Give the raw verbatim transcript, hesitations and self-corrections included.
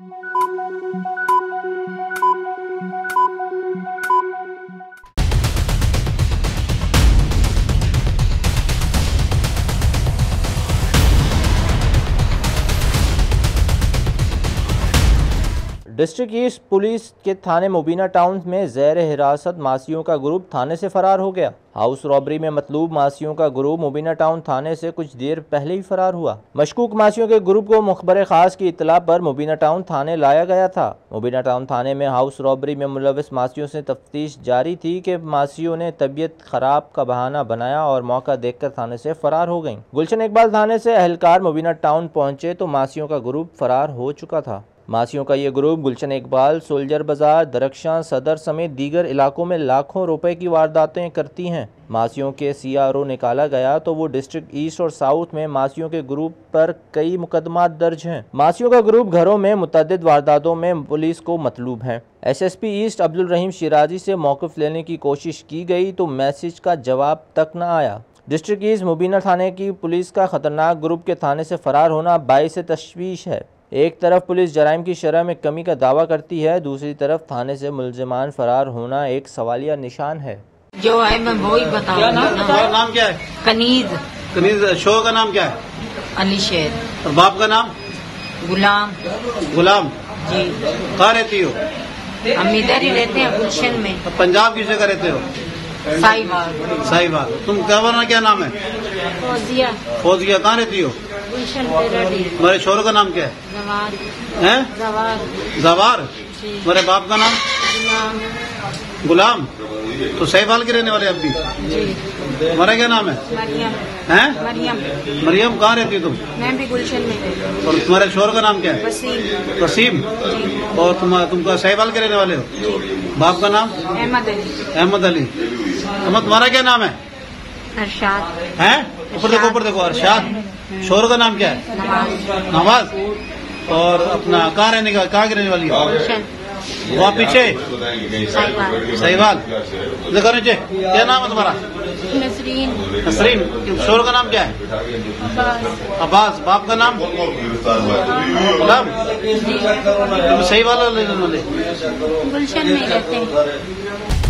District east police के थाने Mubina town में ज़ेर हिरासत मासियों का ग्रुप थाने से फरार हो गया। हाउस रॉबरी में मतलूब मासियों का ग्रुप मुबीना टाउन थाने से कुछ देर पहले ही फरार हुआ। मशकूक मासियों के ग्रुप को मुखबर खास की इतला पर मुबीना टाउन थाने लाया गया था। मुबीना टाउन थाने में हाउस रॉबरी में मुलविस मासियों से तफ्तीश जारी थी कि मासियों ने तबीयत खराब का बहाना बनाया और मौका देखकर थाने से फरार हो गईं। गुलशन इकबाल थाने से एहलकार मुबीना टाउन पहुंचे तो मासियों का ग्रुप फरार हो चुका था। मासियों का ये ग्रुप गुलशन इकबाल, सोल्जर बाजार, दरख्शां सदर समेत दीगर इलाकों में लाखों रुपए की वारदातें करती हैं। मासियों के सी आर ओ निकाला गया तो वो डिस्ट्रिक्ट ईस्ट और साउथ में मासियों के ग्रुप पर कई मुकदमात दर्ज हैं। मासियों का ग्रुप घरों में मुतअद्दिद वारदातों में पुलिस को मतलूब है। S S P east Abdul Rahim Shirazi से मौक़िफ़ लेने की कोशिश की गई तो मैसेज का जवाब तक न आया। डिस्ट्रिक्ट ईस्ट मुबीना थाने की पुलिस का खतरनाक ग्रुप के थाने से फरार होना बाइस तशवीश है। एक तरफ पुलिस जराइम की शरह में कमी का दावा करती है, दूसरी तरफ थाने से मुलजिमान फरार होना एक सवालिया निशान है। जो है मैं वो ही बताऊँ। क्या नाम, नाम क्या है? कनीज। कनीज। शोहर का नाम क्या है? अली शेर। और बाप का नाम? गुलाम। गुलाम जी। कहाँ रहती हो? हम इधर ही रहते हैं गुलशन में। तो पंजाब किस जगह रहते हो? साहिवाल। साहिवाल। तुम क्या बना, क्या नाम है? फौजिया। फौजिया कहाँ रहती हो? गुलशन पेरडी। तुम्हारे शोहर का नाम क्या है? जवार। हैं? जवार। जवार। तुम्हारे बाप का नाम? गुलाम। गुलाम। तो साहिवाल के रहने वाले अब भी? जी। तुम्हारा क्या नाम है? मरियम। हैं? मरियम। मरियम कहाँ रहती हो तुम? मैं भी गुलशन में रहती। और तुम्हारे शोहर का नाम क्या है? वसीम। वसीम। और तुम तुमका साहिवाल के रहने वाले हो? बाप का नाम? अहमद अली। अहमद अली। अहमद, तुम्हारा क्या नाम है? अरशाद। हैं? ऊपर देखो, ऊपर देखो। अरशाद। शोहर का नाम क्या है? नवाज। नवाज। और अपना कहाँ रहने का, कहाँ की रहने वाली है? गुलशन। वहाँ पीछे साहिवाल। साहिवाल। देखो नीचे, क्या नाम है तुम्हारा? नसरीन। नसरीन। शोहर का नाम क्या है? अब्बास। अब्बास। बाप का नाम? गुलाम। तुम सही वाला लेने वाले? गुलशन में रहते हैं।